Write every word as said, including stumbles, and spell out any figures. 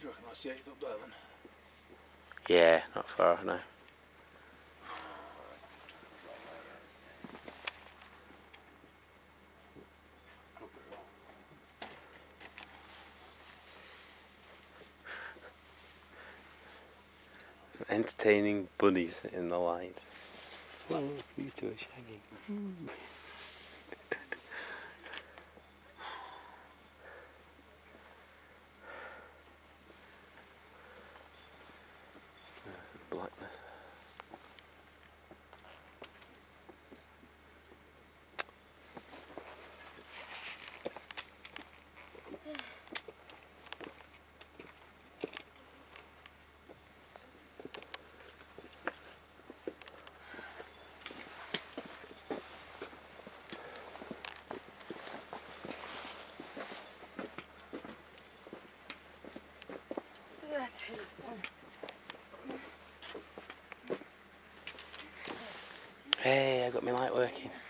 you reckon that's the eighth up there then? Yeah, not far, no. Some entertaining bunnies in the light. Oh, these two are shagging. Ooh. Blackness. Hey, I got my light working.